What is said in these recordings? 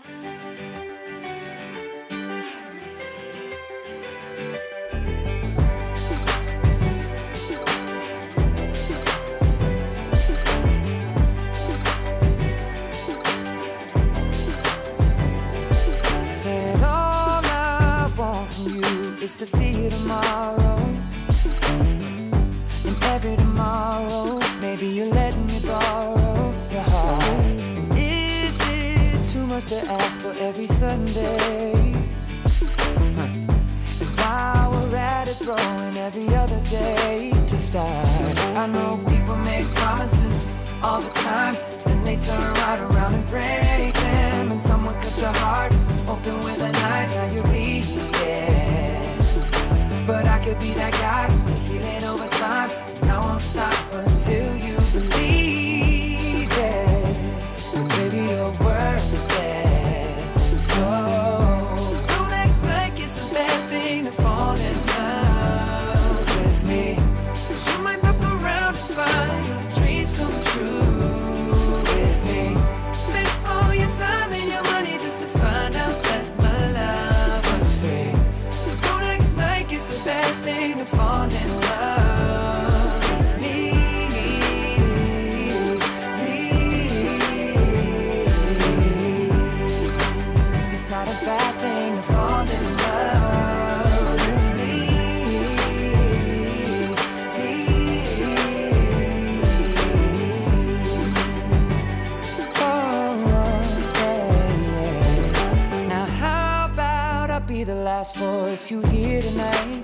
Said all I want from you is to see you tomorrow. And every tomorrow, maybe you're letting me borrow your heart. And is it too much to ask for every Sunday? And while we're at it, throwing every other day to start. I know people make promises all the time, then they turn right around and break them. And someone cut your heart open with a knife, now you're bleeding. But I could be that guy to heal it over time, and I won't stop until you believe it. 'Cause baby, you're worth it. So don't act like it's a bad thing to fall in love with me. 'Cause you might look around and find your dreams come true with me. Spend all your time and your money just to find out that my love was free. So don't act like it's a bad thing to fall in love with me. It's not a bad thing to fall in love with me. Now how about I be the last voice you hear tonight,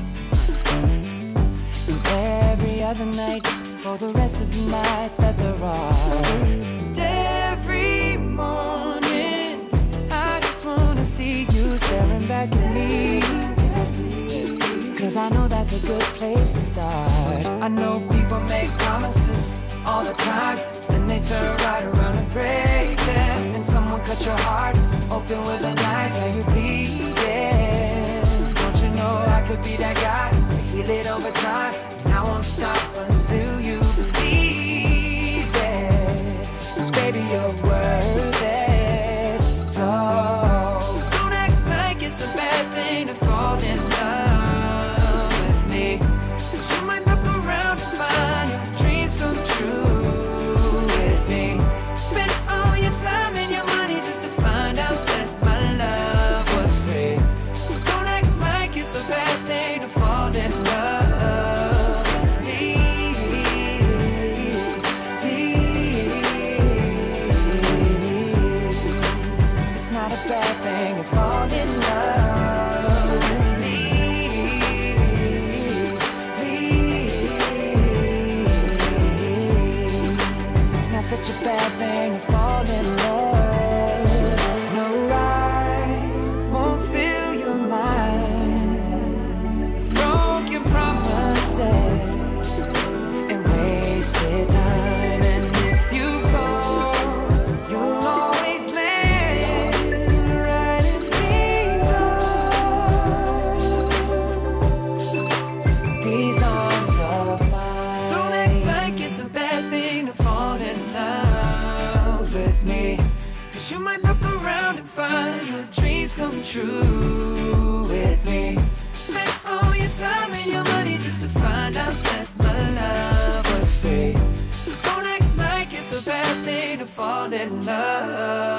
and every other night for the rest of the nights that there are. And every morning I just wanna see you staring back at me, 'cause I know that's a good place to start. I know people make promises all the time, then they turn right around and break them. And someone cut your heart open with a knife, now you're bleeding. Don't you know I could be that guy to heal it over time, and I won't stop until you believe it. 'Cause baby, you're worth it. So don't act like it's a bad thing to fall in love with me. 'Cause you might look around and find your dreams come true with me. Spend all your time and your money just to find out that my love was free. So don't act like it's a bad thing to fall in love with me. It's not a bad thing to fall in love with me. Not such a bad thing to fall in love. No, I won't fill your mind with broken promises and wasted time. And if you fall, you'll always land right in these arms of mine. Don't act like it's a bad thing to fall in love with me. 'Cause you might look around and find your dreams come true with me. Spend all your time and your money just to find out that my love was free. So don't act like it's a bad thing to fall in love.